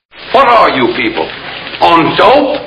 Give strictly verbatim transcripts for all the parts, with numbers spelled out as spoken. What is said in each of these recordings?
What are you people? On dope?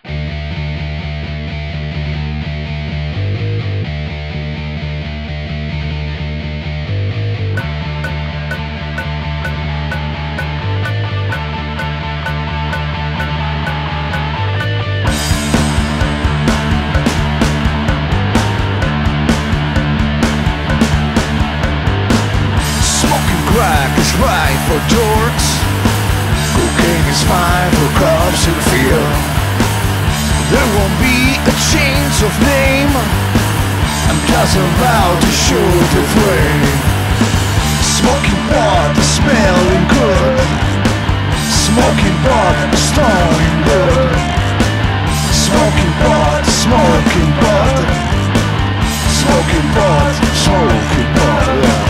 Crack is right for dorks. Cocaine is fine for cops in fear. There won't be a change of name. I'm just about to shoot the flame. Smoking pot, smelling good. Smoking pot, stoned good. Smoking pot, smoking pot. Smoking pot, smoking pot, yeah.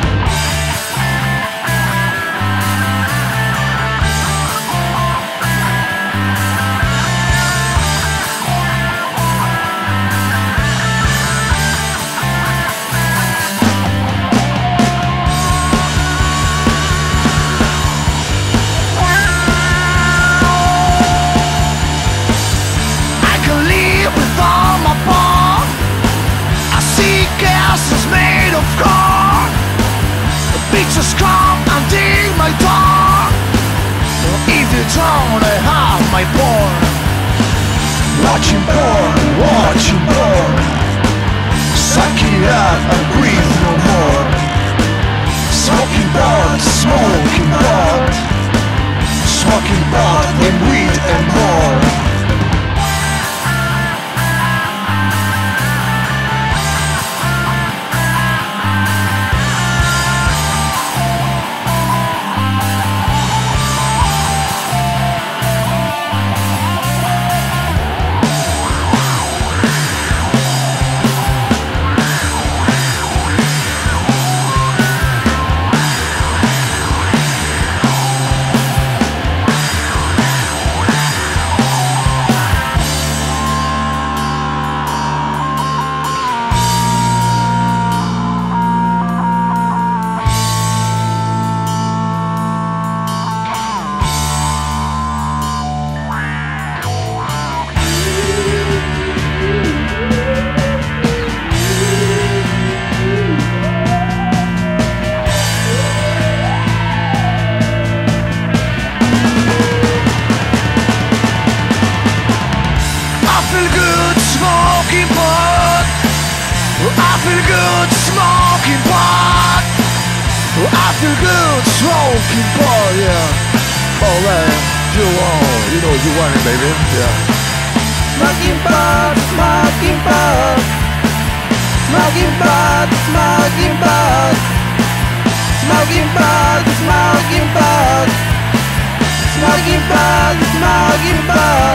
Beaches come and dig my door. If you don't, I have my porn. Watching porn, watching porn. Suck it up and breathe no more. Smoking pot, smoking pot. Smoking pot and weed and more. I feel good smoking pot. I feel good smoking pot, yeah. Alright, you want, you know you want it, baby, yeah. Smoking pot, smoking pot. Smoking pot, smoking pot. Smoking pot, smoking pot. Smoking pot, smoking pot.